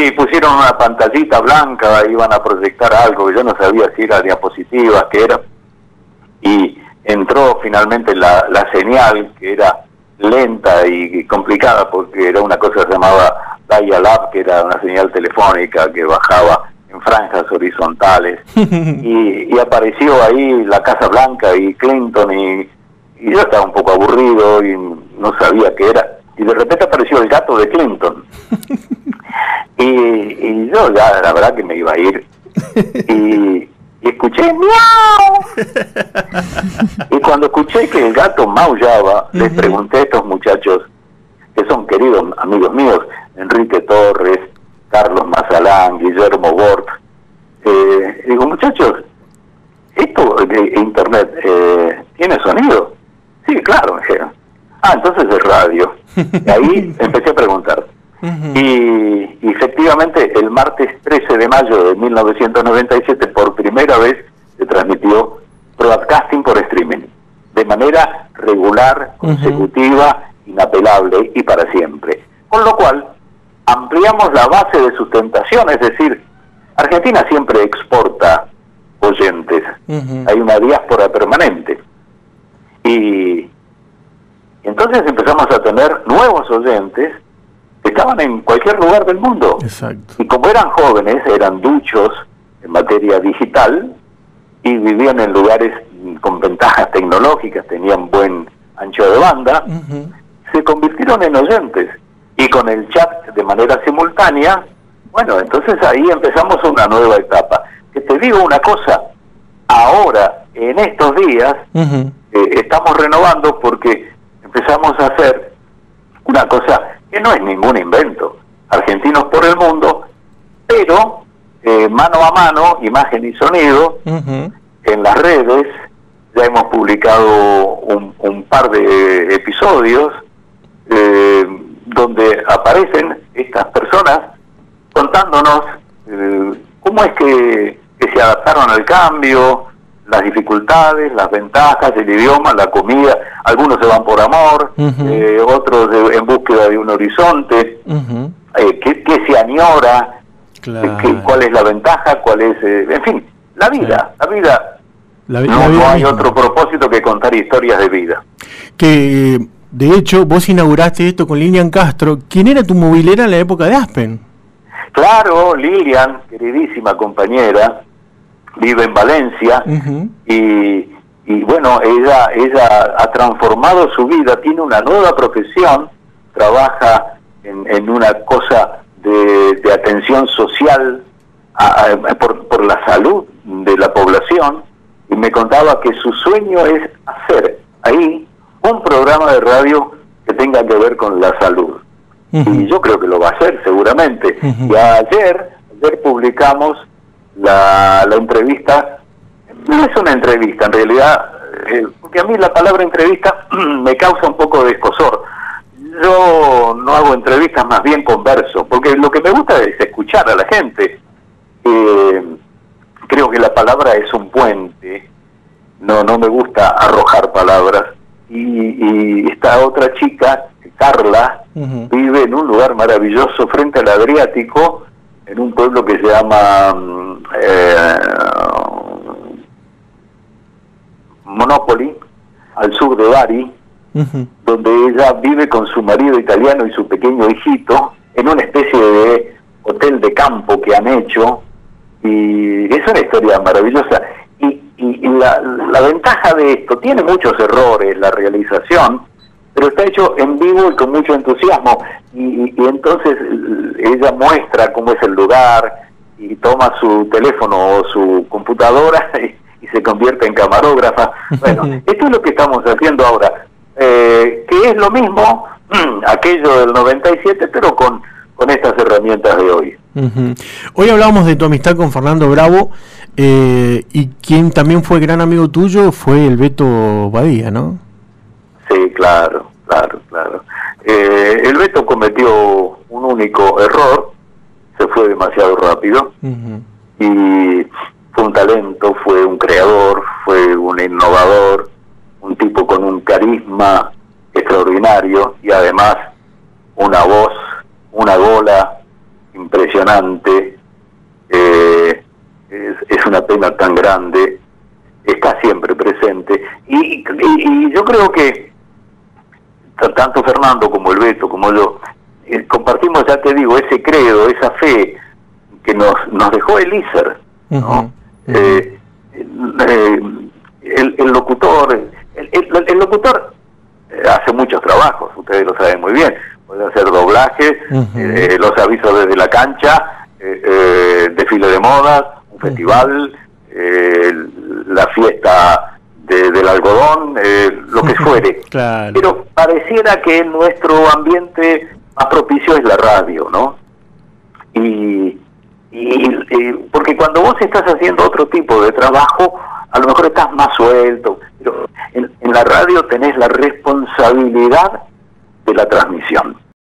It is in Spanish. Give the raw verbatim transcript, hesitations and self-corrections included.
Sí, pusieron una pantallita blanca, iban a proyectar algo, yo no sabía si era diapositivas, qué era, y entró finalmente la, la señal, que era lenta y complicada, porque era una cosa que se llamaba dial-up, que era una señal telefónica que bajaba en franjas horizontales, y, y apareció ahí la Casa Blanca y Clinton, y, y yo estaba un poco aburrido y no sabía qué era, y de repente apareció el gato de Clinton. Y, y yo ya, la verdad que me iba a ir. Y, y escuché miau. Y cuando escuché que el gato maullaba, uh-huh. les pregunté a estos muchachos, que son queridos amigos míos, Enrique Torres, Carlos Mazalán, Guillermo Bort, eh, digo, muchachos, ¿esto de internet eh, tiene sonido? Sí, claro, me dijeron. Ah, entonces es radio. Y ahí empecé a preguntar. Uh-huh. Y, y efectivamente el martes trece de mayo de mil novecientos noventa y siete por primera vez se transmitió broadcasting por streaming, de manera regular, consecutiva, uh-huh. inapelable y para siempre. Con lo cual ampliamos la base de sustentación, es decir, Argentina siempre exporta oyentes, uh-huh. hay una diáspora permanente. Y entonces empezamos a tener nuevos oyentes estaban en cualquier lugar del mundo. Exacto. Y como eran jóvenes, eran duchos en materia digital y vivían en lugares con ventajas tecnológicas, tenían buen ancho de banda, uh-huh. se convirtieron en oyentes. Y con el chat de manera simultánea, bueno, entonces ahí empezamos una nueva etapa. Que te digo una cosa, ahora, en estos días, uh-huh. eh, estamos renovando porque empezamos a hacer una cosa que no es ningún invento, Argentinos por el Mundo, pero eh, mano a mano, imagen y sonido, uh-huh. en las redes. Ya hemos publicado un, un par de episodios eh, donde aparecen estas personas contándonos eh, cómo es que, que se adaptaron al cambio, las dificultades, las ventajas, el idioma, la comida. Algunos se van por amor, uh-huh. eh, otros de, en búsqueda de un horizonte, uh-huh. eh, ¿qué, qué se añora? Claro. ¿Qué, ¿Cuál es la ventaja? ¿Cuál es? Eh, en fin, la vida, sí. la vida. La, no, la vida no hay misma. Otro propósito que contar historias de vida. Que, de hecho, vos inauguraste esto con Lilian Castro. ¿Quién era tu movilera en la época de Aspen? Claro, Lilian, queridísima compañera, vive en Valencia, uh-huh. y, y bueno, ella, ella ha transformado su vida, tiene una nueva profesión, trabaja en, en una cosa de, de atención social a, a, por, por la salud de la población, y me contaba que su sueño es hacer ahí un programa de radio que tenga que ver con la salud. Uh-huh. Y yo creo que lo va a hacer seguramente. Uh-huh. Y ayer, ayer publicamos la, la entrevista. No es una entrevista, en realidad, eh, porque a mí la palabra entrevista me causa un poco de escozor. Yo no hago entrevistas, más bien converso, porque lo que me gusta es escuchar a la gente. Eh, creo que la palabra es un puente, no no me gusta arrojar palabras. Y, y esta otra chica, Carla, uh-huh. vive en un lugar maravilloso frente al Adriático, en un pueblo que se llama eh, Monopoli, al sur de Bari, uh-huh. donde ella vive con su marido italiano y su pequeño hijito, en una especie de hotel de campo que han hecho, y es una historia maravillosa. Y, y, y la, la ventaja de esto, tiene muchos errores la realización, pero está hecho en vivo y con mucho entusiasmo, y, y, y entonces ella muestra cómo es el lugar, y toma su teléfono o su computadora y, y se convierte en camarógrafa. Bueno, esto es lo que estamos haciendo ahora, eh, que es lo mismo, aquello del noventa y siete, pero con, con estas herramientas de hoy. Uh-huh. Hoy hablábamos de tu amistad con Fernando Bravo, eh, y quien también fue gran amigo tuyo fue el Beto Badía, ¿no? Sí, claro, claro, claro. Eh, el Beto cometió un único error, se fue demasiado rápido, uh-huh. y fue un talento, fue un creador, fue un innovador, un tipo con un carisma extraordinario y además una voz, una gola impresionante, eh, es, es una pena tan grande, está siempre presente, y, y, y yo creo que tanto Fernando como el Beto, como yo, eh, compartimos, ya te digo, ese credo, esa fe que nos, nos dejó Elícer, ¿no? Uh-huh, uh-huh. Eh, eh, el, el locutor, el, el, el locutor hace muchos trabajos, ustedes lo saben muy bien, puede hacer doblajes, uh-huh. eh, los avisos desde la cancha, eh, eh, desfile de modas, un uh-huh. festival, eh, la fiesta de, del algodón, eh, lo que fuere. Claro. Pero pareciera que nuestro ambiente más propicio es la radio, ¿no? Y, y, y porque cuando vos estás haciendo otro tipo de trabajo, a lo mejor estás más suelto, pero en, en la radio tenés la responsabilidad de la transmisión.